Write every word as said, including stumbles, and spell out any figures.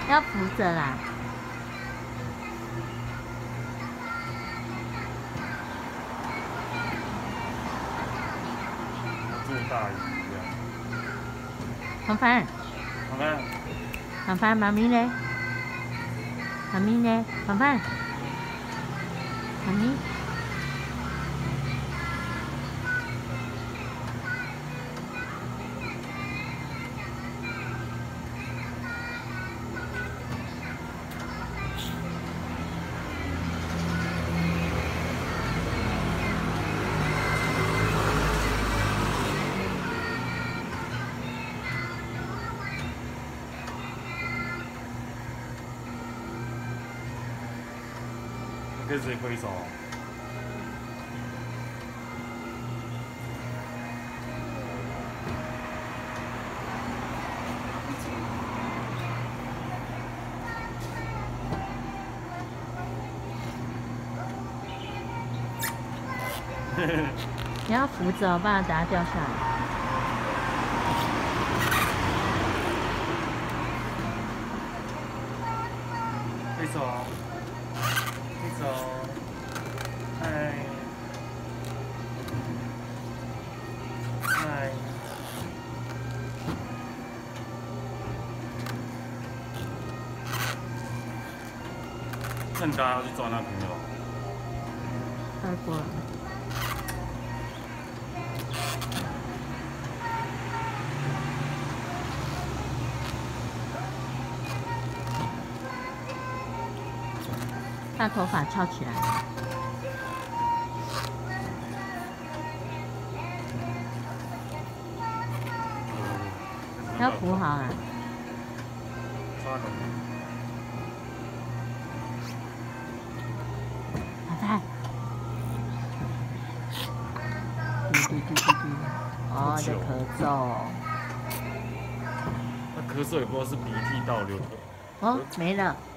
要扶着啦。 做大鱼一样。 凡凡， 凡凡， 凡凡，妈咪嘞？妈咪呢？凡凡，妈咪。 可以直接挥手。 你要扶着，不然等下掉下来。 挥手，挥手，嗨，嗨。那你刚刚要去抓那朋友？ 快过了。他头发翘起来了。要扶好啊。 抓龙。 老太。嘟嘟嘟嘟嘟。哦，在咳嗽。 他咳嗽也不知道是鼻涕倒流。 哦，没了。